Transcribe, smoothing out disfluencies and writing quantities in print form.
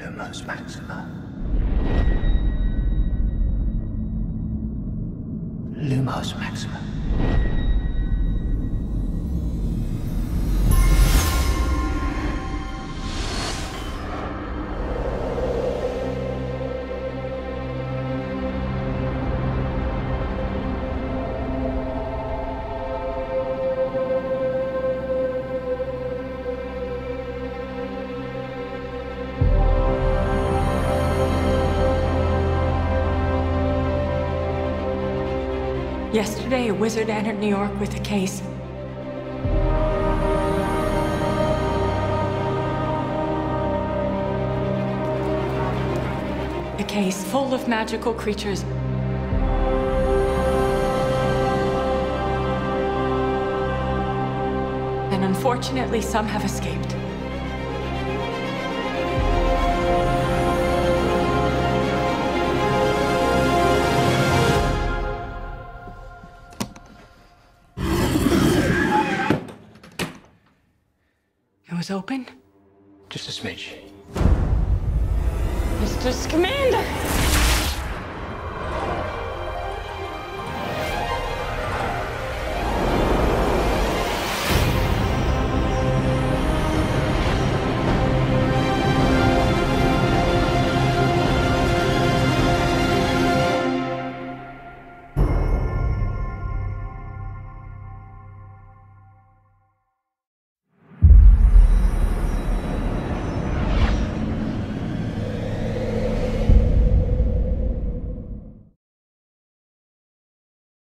Lumos Maxima. Lumos Maxima. Yesterday, a wizard entered New York with a case. A case full of magical creatures. And unfortunately, some have escaped. It was open? Just a smidge. Mr. Scamander!